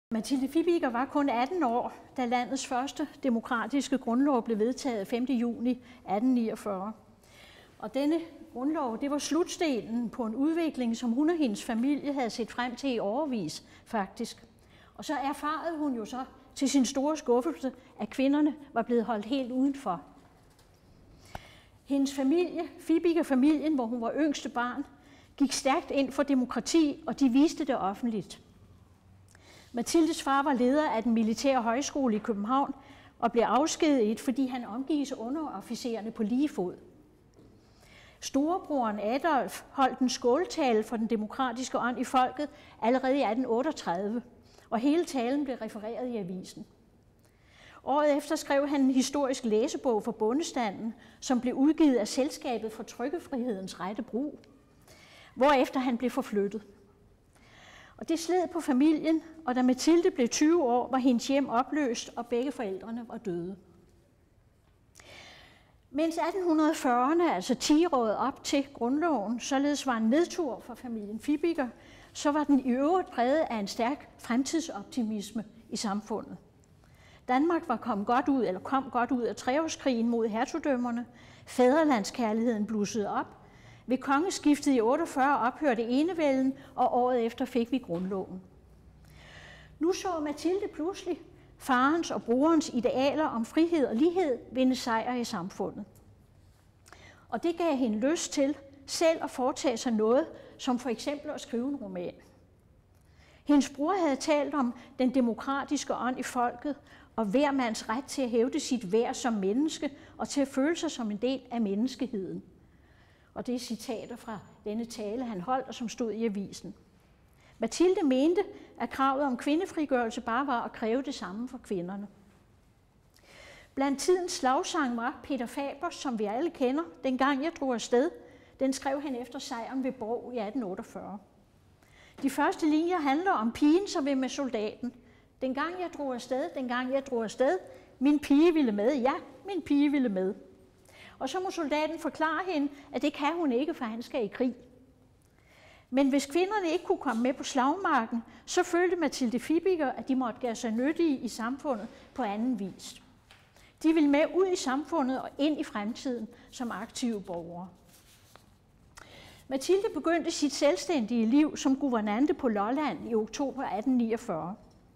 Mathilde Fibiger var kun 18 år, da landets første demokratiske grundlov blev vedtaget 5. juni 1849. Og denne grundlov, det var slutstenen på en udvikling, som hun og hendes familie havde set frem til i årevis, faktisk. Og så erfarede hun jo så til sin store skuffelse, at kvinderne var blevet holdt helt udenfor. Hendes familie, Fibiger-familien, hvor hun var yngste barn, gik stærkt ind for demokrati, og de viste det offentligt. Mathildes far var leder af den militære højskole i København og blev afskediget, fordi han omgives underofficererne på lige fod. Storebroren Adolf holdt en skåltale for den demokratiske ånd i folket allerede i 1838, og hele talen blev refereret i avisen. Året efter skrev han en historisk læsebog for bondestanden, som blev udgivet af Selskabet for Trykkefrihedens Rette Brug, hvorefter han blev forflyttet. Og det sled på familien, og da Mathilde blev 20 år, var hendes hjem opløst, og begge forældrene var døde. Mens 1840'erne, altså 10-året op til grundloven, således var en nedtur for familien Fibiger, så var den i øvrigt præget af en stærk fremtidsoptimisme i samfundet. Danmark var kom godt ud af treårskrigen mod hertugdømmerne. Fædrelandskærligheden blussede op. Ved kongeskiftet i 48 ophørte enevælden, og året efter fik vi grundloven. Nu så Mathilde pludselig farens og brorens idealer om frihed og lighed vinde sejr i samfundet. Og det gav hende lyst til selv at foretage sig noget, som for eksempel at skrive en roman. Hendes bror havde talt om den demokratiske ånd i folket, og hver mands ret til at hævde sit værd som menneske, og til at føle sig som en del af menneskeheden. Og det er citater fra denne tale, han holdt, og som stod i avisen. Mathilde mente, at kravet om kvindefrigørelse bare var at kræve det samme for kvinderne. Blandt tidens slagsange var Peter Fabers, som vi alle kender, Dengang jeg drog afsted. Den skrev han efter sejren ved Borg i 1848. De første linjer handler om pigen, som vil med soldaten. Dengang jeg drog afsted, min pige ville med, ja, min pige ville med. Og så må soldaten forklare hende, at det kan hun ikke, for han skal i krig. Men hvis kvinderne ikke kunne komme med på slagmarken, så følte Mathilde Fibiger, at de måtte gøre sig nyttige i samfundet på anden vis. De ville med ud i samfundet og ind i fremtiden som aktive borgere. Mathilde begyndte sit selvstændige liv som guvernante på Lolland i oktober 1849.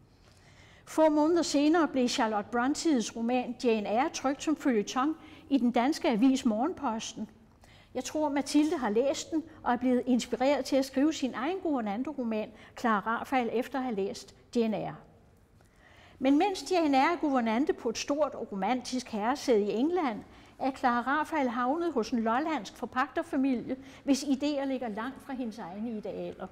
Få måneder senere blev Charlotte Brontës roman Jane Eyre trykt som føljeton i den danske avis Morgenposten. Jeg tror, Mathilde har læst den og er blevet inspireret til at skrive sin egen guvernante-roman, Clara Rafael, efter at have læst Jane Eyre. Men mens Jane Eyre er guvernante på et stort og romantisk herresæde i England, er Clara Rafael havnet hos en lollandsk forpagterfamilie, hvis idéer ligger langt fra hendes egne idealer.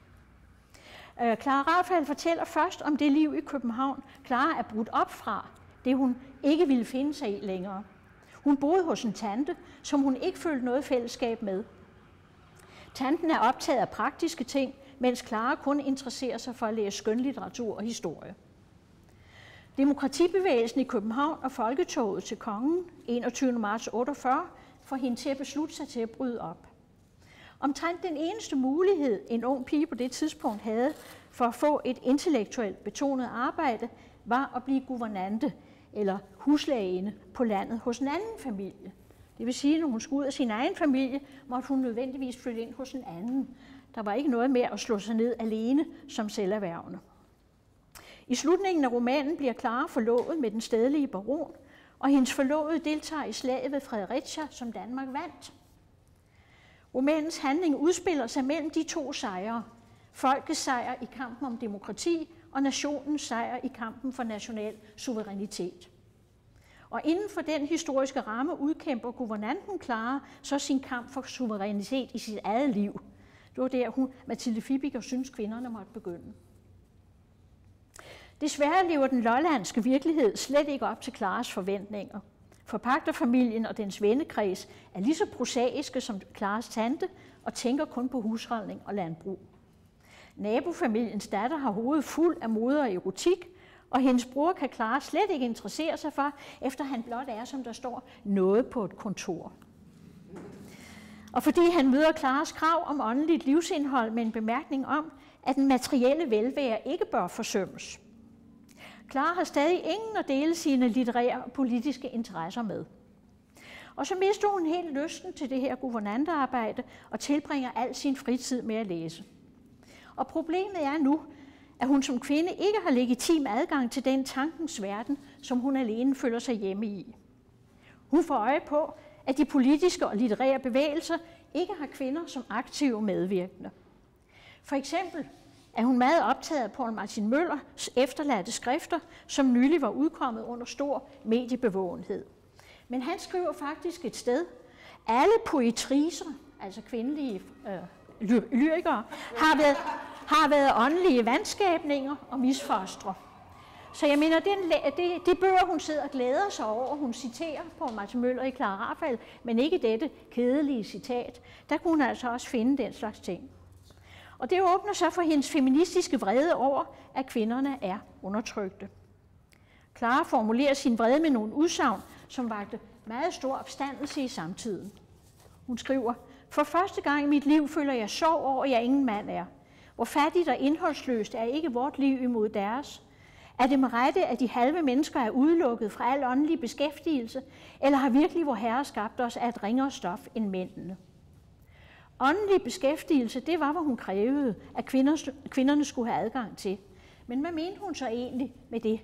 Clara Rafael fortæller først om det liv i København, Clara er brudt op fra, det hun ikke ville finde sig i længere. Hun boede hos en tante, som hun ikke følte noget fællesskab med. Tanten er optaget af praktiske ting, mens Clara kun interesserer sig for at læse skønlitteratur og historie. Demokratibevægelsen i København og folketoget til kongen 21. marts 48 får hende til at beslutte sig til at bryde op. Omtrent den eneste mulighed, en ung pige på det tidspunkt havde for at få et intellektuelt betonet arbejde, var at blive guvernante eller huslaginde på landet hos en anden familie. Det vil sige, at når hun skulle ud af sin egen familie, måtte hun nødvendigvis flytte ind hos en anden. Der var ikke noget med at slå sig ned alene som selverhvervende. I slutningen af romanen bliver Clara forlovet med den stedlige baron, og hendes forlovede deltager i slaget ved Fredericia, som Danmark vandt. Romanens handling udspiller sig mellem de to sejre. Folkets sejr i kampen om demokrati og nationens sejr i kampen for national suverænitet. Og inden for den historiske ramme udkæmper guvernanten Clara så sin kamp for suverænitet i sit eget liv. Det var der, Mathilde Fibiger synes kvinderne måtte begynde. Desværre lever den lollandske virkelighed slet ikke op til Claras forventninger. Forpagterfamilien og dens vennekreds er lige så prosaiske som Claras tante og tænker kun på husholdning og landbrug. Nabofamiliens datter har hovedet fuld af mode og erotik, og hendes bror kan Clara slet ikke interessere sig for, efter han blot er, som der står, noget på et kontor. Og fordi han møder Claras krav om åndeligt livsindhold med en bemærkning om, at den materielle velvære ikke bør forsømmes. Clara har stadig ingen at dele sine litterære og politiske interesser med. Og så mister hun helt lysten til det her guvernantearbejde og tilbringer al sin fritid med at læse. Og problemet er nu, at hun som kvinde ikke har legitim adgang til den tankens verden, som hun alene føler sig hjemme i. Hun får øje på, at de politiske og litterære bevægelser ikke har kvinder som aktive medvirkende. For eksempel er hun meget optaget af Poul Martin Møllers efterladte skrifter, som nylig var udkommet under stor mediebevågenhed. Men han skriver faktisk et sted, alle poetriser, altså kvindelige lyrikere, har været åndelige vandskabninger og misfostre. Så jeg mener, de bøger, hun sidder og glæder sig over, hun citerer Poul Martin Møller i Clara Raphael, men ikke dette kedelige citat, der kunne hun altså også finde den slags ting. Og det åbner så for hendes feministiske vrede over, at kvinderne er undertrykte. Clara formulerer sin vrede med nogle udsagn, som vakte meget stor opstandelse i samtiden. Hun skriver, for første gang i mit liv føler jeg sorg over, at jeg ingen mand er. Hvor fattigt og indholdsløst er ikke vort liv imod deres. Er det med rette, at de halve mennesker er udelukket fra al åndelig beskæftigelse, eller har virkelig vor Herre skabt os af et ringere stof end mændene? Åndelig beskæftigelse, det var, hvad hun krævede, at kvinderne skulle have adgang til. Men hvad mente hun så egentlig med det?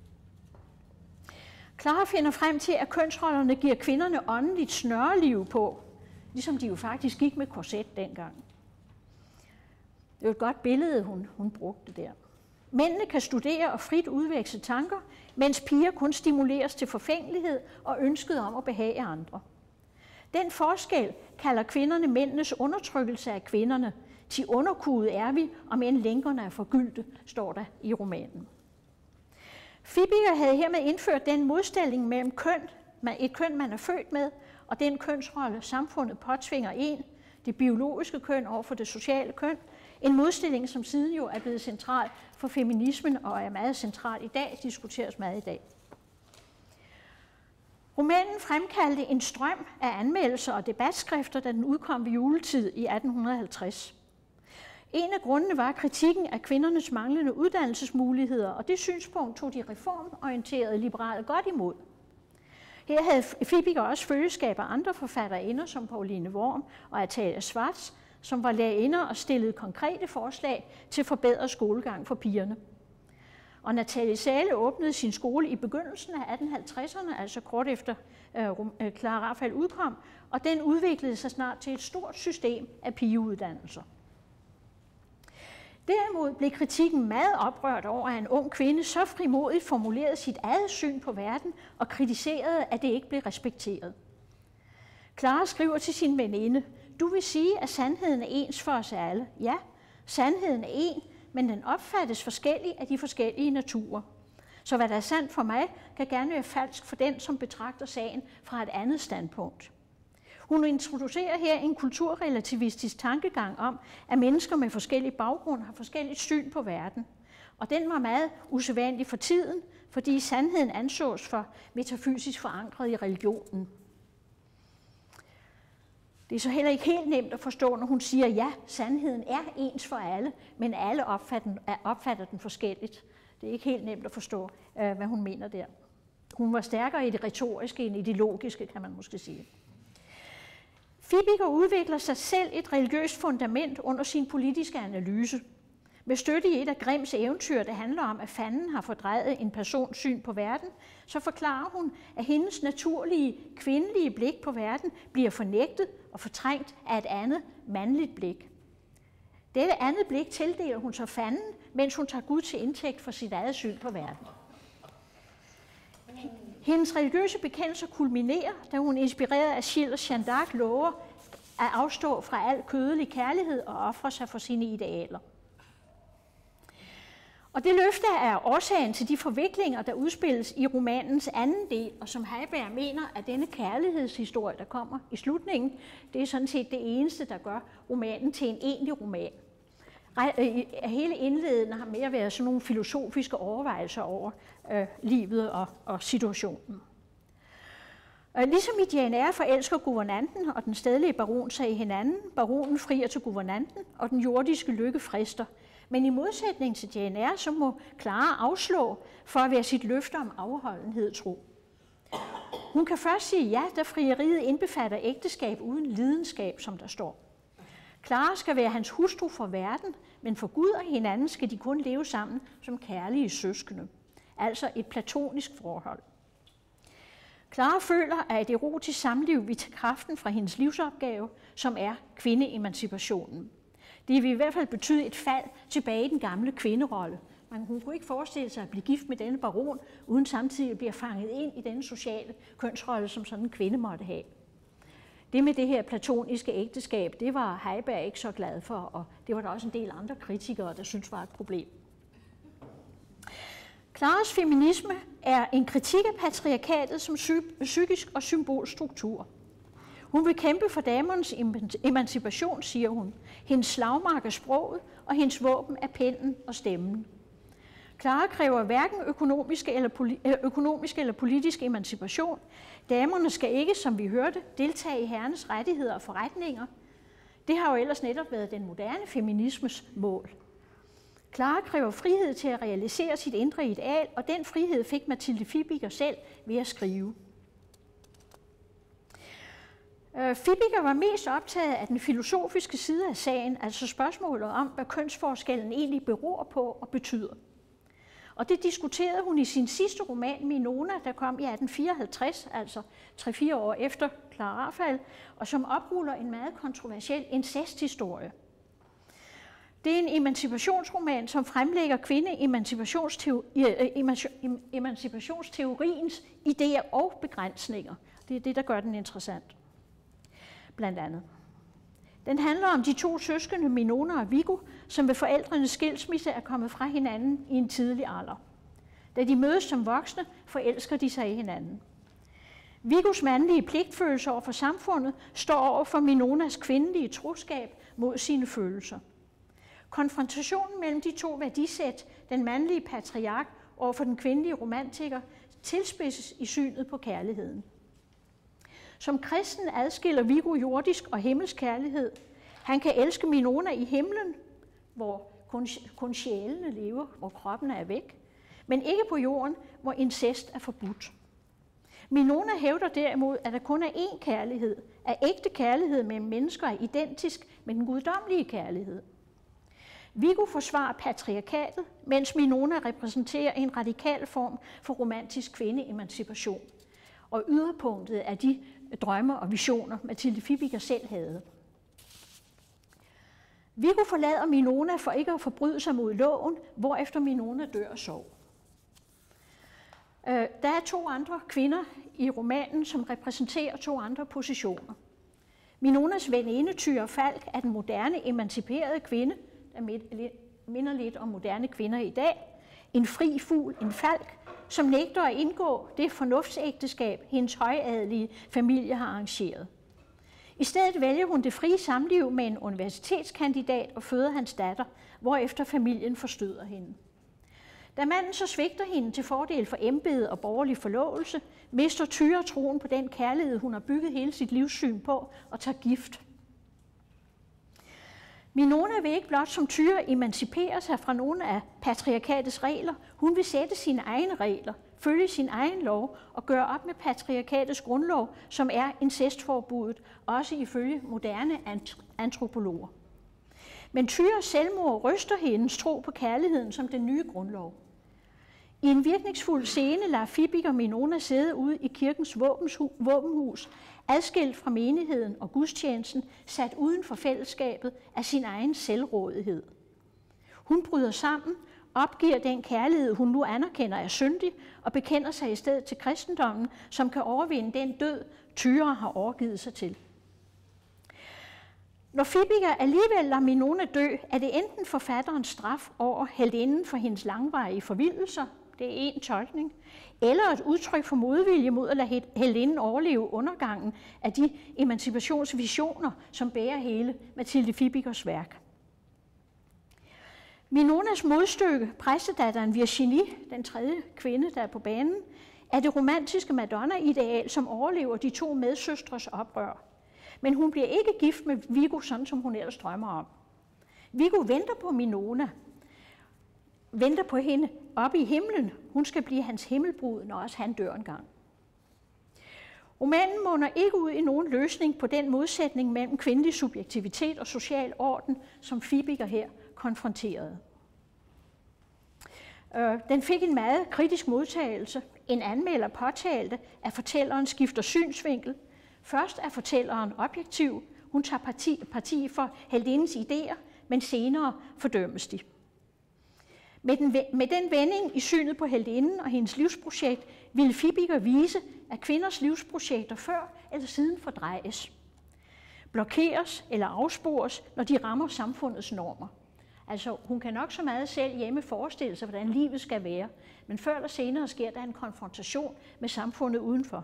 Clara finder frem til, at kønsrollerne giver kvinderne åndeligt snøreliv på, ligesom de jo faktisk gik med korset dengang. Det er jo et godt billede, hun brugte der. Mændene kan studere og frit udveksle tanker, mens piger kun stimuleres til forfængelighed og ønsket om at behage andre. Den forskel kalder kvinderne mændenes undertrykkelse af kvinderne. Til underkuget er vi, om end lænkerne er forgyldte, står der i romanen. Fibiger havde hermed indført den modstilling mellem et køn, man er født med, og den kønsrolle, samfundet påtvinger en, det biologiske køn over for det sociale køn, en modstilling, som siden jo er blevet central for feminismen og er meget central i dag, diskuteres meget i dag. Romanen fremkaldte en strøm af anmeldelser og debatskrifter, da den udkom ved juletid i 1850. En af grundene var kritikken af kvindernes manglende uddannelsesmuligheder, og det synspunkt tog de reformorienterede liberale godt imod. Her havde Fibiger også følgeskab af andre forfatterinder, som Pauline Worm og Atalia Schwartz, som var lærerinder og stillede konkrete forslag til forbedret skolegang for pigerne. Og Nathalie Zahle åbnede sin skole i begyndelsen af 1850'erne, altså kort efter Clara Raphael udkom, og den udviklede sig snart til et stort system af pigeuddannelser. Derimod blev kritikken meget oprørt over, at en ung kvinde så frimodigt formulerede sit eget syn på verden og kritiserede, at det ikke blev respekteret. Clara skriver til sin veninde, du vil sige, at sandheden er ens for os alle. Ja, sandheden er en, men den opfattes forskelligt af de forskellige naturer. Så hvad der er sandt for mig, kan gerne være falsk for den, som betragter sagen fra et andet standpunkt. Hun introducerer her en kulturrelativistisk tankegang om, at mennesker med forskellig baggrund har forskelligt syn på verden. Og den var meget usædvanlig for tiden, fordi sandheden ansås for metafysisk forankret i religionen. Det er så heller ikke helt nemt at forstå, når hun siger, ja, sandheden er ens for alle, men alle opfatter den forskelligt. Det er ikke helt nemt at forstå, hvad hun mener der. Hun var stærkere i det retoriske end i det logiske, kan man måske sige. Fibiger udvikler sig selv et religiøst fundament under sin politiske analyse. Med støtte i et af Grimms eventyr, der handler om, at fanden har fordrejet en persons syn på verden, så forklarer hun, at hendes naturlige, kvindelige blik på verden bliver fornægtet og fortrængt af et andet, mandligt blik. Dette andet blik tildeler hun så fanden, mens hun tager Gud til indtægt for sit eget syn på verden. Hendes religiøse bekendelser kulminerer, da hun inspireret af Gilles Jeanne d'Arc lover at afstå fra al kødelig kærlighed og ofre sig for sine idealer. Og det løfte er årsagen til de forviklinger, der udspilles i romanens anden del, og som Heiberg mener, at denne kærlighedshistorie, der kommer i slutningen, det er sådan set det eneste, der gør romanen til en egentlig roman. Hele indledende har mere været sådan nogle filosofiske overvejelser over livet og situationen. Ligesom i Jane Eyre forelsker guvernanten og den stedlige baron sig i hinanden, baronen frier til guvernanten, og den jordiske lykke frister. Men i modsætning til Jane Eyre, så må Clara afslå for at være sit løfte om afholdenhed tro. Hun kan først sige ja, da frieriet indbefatter ægteskab uden lidenskab, som der står. Clara skal være hans hustru for verden, men for Gud og hinanden skal de kun leve sammen som kærlige søskende. Altså et platonisk forhold. Clara føler, at et erotisk samliv vil tage kraften fra hendes livsopgave, som er kvindeemancipationen. Det vil i hvert fald betyde et fald tilbage i den gamle kvinderolle. Hun kunne ikke forestille sig at blive gift med denne baron, uden samtidig at blive fanget ind i denne sociale kønsrolle, som sådan en kvinde måtte have. Det med det her platoniske ægteskab, det var Heiberg ikke så glad for, og det var der også en del andre kritikere, der syntes var et problem. Claras feminisme er en kritik af patriarkatet som psykisk og symbolsk struktur. Hun vil kæmpe for damernes emancipation, siger hun. Hendes slagmark er sproget, og hendes våben er pennen og stemmen. Clara kræver hverken økonomisk eller politisk emancipation. Damerne skal ikke, som vi hørte, deltage i herrenes rettigheder og forretninger. Det har jo ellers netop været den moderne feminismes mål. Clara kræver frihed til at realisere sit indre ideal, og den frihed fik Mathilde Fibiger selv ved at skrive. Fibiger var mest optaget af den filosofiske side af sagen, altså spørgsmålet om, hvad kønsforskellen egentlig beror på og betyder. Og det diskuterede hun i sin sidste roman, Minona, der kom i 1854, altså 3-4 år efter Clara Rafael, og som opruller en meget kontroversiel incesthistorie. Det er en emancipationsroman, som fremlægger emancipationsteoriens idéer og begrænsninger. Det er det, der gør den interessant, blandt andet. Den handler om de to søskende, Minona og Viggo, som ved forældrenes skilsmisse er kommet fra hinanden i en tidlig alder. Da de mødes som voksne, forelsker de sig i hinanden. Viggos mandlige pligtfølelse over for samfundet står over for Minonas kvindelige troskab mod sine følelser. Konfrontationen mellem de to værdisæt, den mandlige patriark over for den kvindelige romantiker, tilspidses i synet på kærligheden. Som kristen adskiller Viggo jordisk og himmelsk kærlighed. Han kan elske Minona i himlen, hvor kun sjælene lever, hvor kroppen er væk, men ikke på jorden, hvor incest er forbudt. Minona hævder derimod, at der kun er én kærlighed, at ægte kærlighed mellem mennesker er identisk med den guddommelige kærlighed. Viggo forsvarer patriarkatet, mens Minona repræsenterer en radikal form for romantisk kvindeemancipation. Og yderpunktet er de drømme og visioner, Mathilde Fibiger selv havde. Viggo forlader Minona for ikke at forbryde sig mod loven, hvorefter Minona dør af sorg. Der er 2 andre kvinder i romanen, som repræsenterer 2 andre positioner. Minonas veninde Thyra Falk er den moderne, emanciperede kvinde, der minder lidt om moderne kvinder i dag. En fri fugl, en falk, som nægter at indgå det fornuftsægteskab, hendes højadelige familie har arrangeret. I stedet vælger hun det frie samliv med en universitetskandidat og føder hans datter, hvorefter familien forstøder hende. Da manden så svigter hende til fordel for embede og borgerlig forlovelse, mister Thyra troen på den kærlighed, hun har bygget hele sit livssyn på, og tager gift. Minona vil ikke blot som Thyra emancipere sig fra nogle af patriarkatets regler, hun vil sætte sine egne regler, følge sin egen lov og gøre op med patriarkatets grundlov, som er incestforbuddet, også ifølge moderne antropologer. Men Thyras selvmord ryster hendes tro på kærligheden som den nye grundlov. I en virkningsfuld scene lader Fibiger Minona sidde ude i kirkens våbenhus, adskilt fra menigheden og gudstjenesten, sat uden for fællesskabet af sin egen selvrådighed. Hun bryder sammen, opgiver den kærlighed, hun nu anerkender er syndig, og bekender sig i stedet til kristendommen, som kan overvinde den død, Thyra har overgivet sig til. Når Fibiger alligevel lader Minona dø, er det enten forfatterens straf over heltinden for hendes langvarige forvildelser, det er en tolkning, eller et udtryk for modvilje mod at lade heltinden overleve undergangen af de emancipationsvisioner, som bærer hele Mathilde Fibigers værk. Minonas modstykke, præstedatteren Virginie, den 3. kvinde, der er på banen, er det romantiske Madonna-ideal, som overlever de 2 medsøstres oprør. Men hun bliver ikke gift med Viggo, sådan som hun ellers drømmer om. Viggo venter på Minona, venter på hende oppe i himlen. Hun skal blive hans himmelbrud, når også han dør engang. Romanen munder ikke ud i nogen løsning på den modsætning mellem kvindelig subjektivitet og social orden, som Fibiger her konfronterede. Den fik en meget kritisk modtagelse. En anmelder påtalte, at fortælleren skifter synsvinkel. Først er fortælleren objektiv. Hun tager parti for heltindens idéer, men senere fordømmes de. Med den vending i synet på heltinden og hendes livsprojekt ville Fibiger vise, at kvinders livsprojekter før eller siden fordrejes, blokeres eller afspores, når de rammer samfundets normer. Altså, hun kan nok så meget selv hjemme forestille sig, hvordan livet skal være, men før eller senere sker der en konfrontation med samfundet udenfor.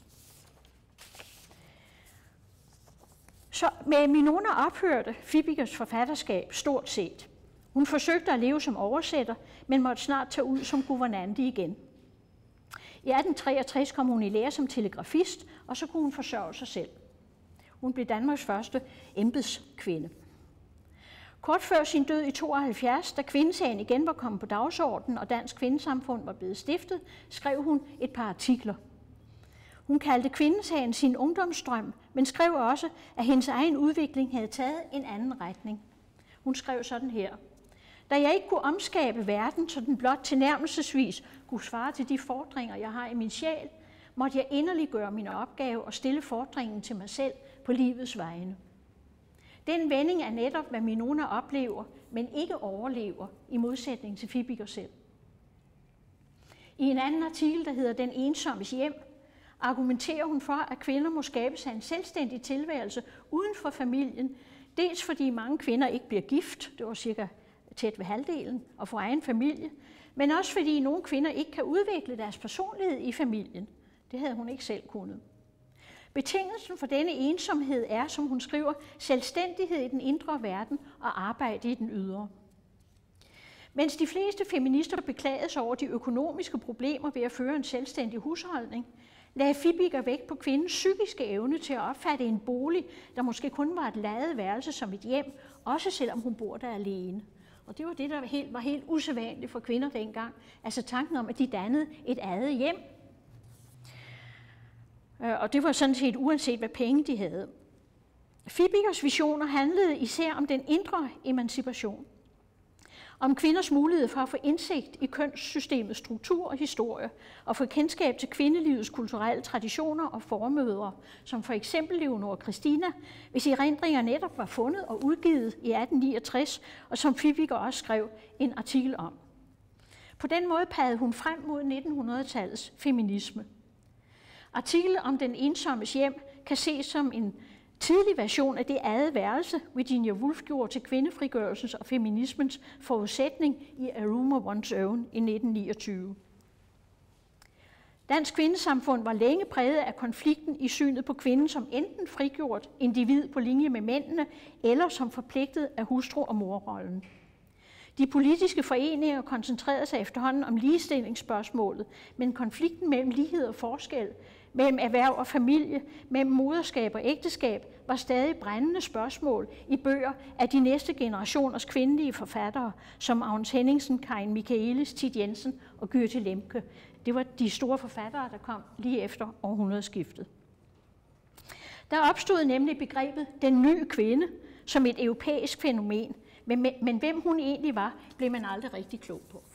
Så med Minona ophørte Fibigers forfatterskab stort set. Hun forsøgte at leve som oversætter, men måtte snart tage ud som guvernante igen. I 1863 kom hun i lære som telegrafist, og så kunne hun forsørge sig selv. Hun blev Danmarks første embedskvinde. Kort før sin død i 1972, da kvindesagen igen var kommet på dagsordenen, og Dansk Kvindesamfund var blevet stiftet, skrev hun et par artikler. Hun kaldte kvindesagen sin ungdomsdrøm, men skrev også, at hendes egen udvikling havde taget en anden retning. Hun skrev sådan her: Da jeg ikke kunne omskabe verden, så den blot tilnærmelsesvis kunne svare til de fordringer, jeg har i min sjæl, måtte jeg inderligt gøre min opgave og stille fordringen til mig selv på livets vegne. Den vending er netop, hvad Minona oplever, men ikke overlever, i modsætning til Fibiger selv. I en anden artikel, der hedder Den ensommes hjem, argumenterer hun for, at kvinder må skabe sig en selvstændig tilværelse uden for familien, dels fordi mange kvinder ikke bliver gift, det var cirka tæt ved halvdelen, og får egen familie, men også fordi nogle kvinder ikke kan udvikle deres personlighed i familien. Det havde hun ikke selv kunnet. Betingelsen for denne ensomhed er, som hun skriver, selvstændighed i den indre verden og arbejde i den ydre. Mens de fleste feminister beklagede sig over de økonomiske problemer ved at føre en selvstændig husholdning, lagde Fibiger vægt på kvindens psykiske evne til at opfatte en bolig, der måske kun var et ladet værelse, som et hjem, også selvom hun bor der alene. Og det var det, der var helt usædvanligt for kvinder dengang. Altså tanken om, at de dannede et eget hjem. Og det var sådan set uanset, hvad penge de havde. Fibigers visioner handlede især om den indre emancipation. Om kvinders mulighed for at få indsigt i kønssystemets struktur og historie, og få kendskab til kvindelivets kulturelle traditioner og formødre, som for eksempel Leonora Christina, hvis erindringer netop var fundet og udgivet i 1869, og som Fibiger også skrev en artikel om. På den måde pegede hun frem mod 1900-tallets feminisme. Artiklen om Den ensommes hjem kan ses som en tidlig version af det eget værelse, Virginia Woolf gjorde til kvindefrigørelsens og feminismens forudsætning i A Room of One's Own i 1929. Dansk Kvindesamfund var længe præget af konflikten i synet på kvinden som enten frigjort individ på linje med mændene, eller som forpligtet af hustru- og morrollen. De politiske foreninger koncentrerede sig efterhånden om ligestillingsspørgsmålet, men konflikten mellem lighed og forskel, mellem erhverv og familie, mellem moderskab og ægteskab, var stadig brændende spørgsmål i bøger af de næste generationers kvindelige forfattere, som Agnes Henningsen, Karin Michaelis, Thit Jensen og Gyrthe Lemche. Det var de store forfattere, der kom lige efter århundredeskiftet. Der opstod nemlig begrebet den nye kvinde som et europæisk fænomen, men hvem hun egentlig var, blev man aldrig rigtig klog på.